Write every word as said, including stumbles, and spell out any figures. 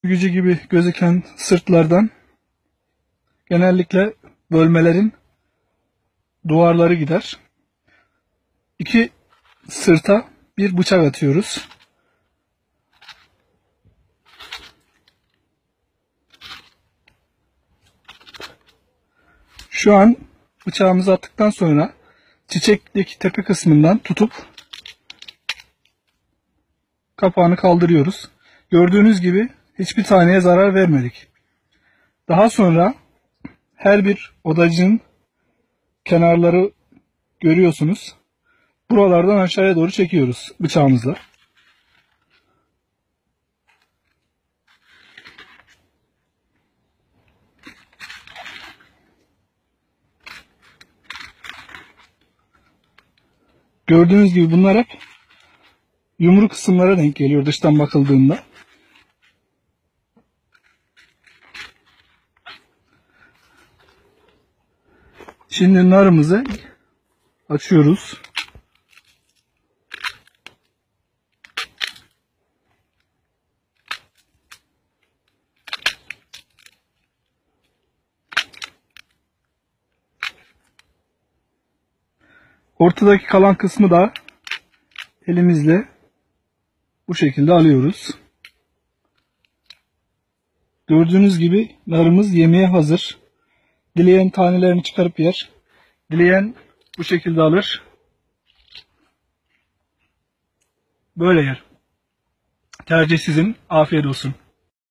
Gücü gibi gözüken sırtlardan genellikle bölmelerin duvarları gider. İki sırta bir bıçak atıyoruz. Şu an bıçağımızı attıktan sonra çiçekteki tepe kısmından tutup kapağını kaldırıyoruz. Gördüğünüz gibi hiçbir taneye zarar vermedik. Daha sonra her bir odacığın kenarları görüyorsunuz. Buralardan aşağıya doğru çekiyoruz bıçağımızla. Gördüğünüz gibi bunlar hep yumru kısımlara denk geliyor dıştan bakıldığında. Şimdi narımızı açıyoruz. Ortadaki kalan kısmı da elimizle bu şekilde alıyoruz. Gördüğünüz gibi narımız yemeğe hazır. Dileyen tanelerini çıkarıp yer. Dileyen bu şekilde alır. Böyle yer. Tercih sizin. Afiyet olsun.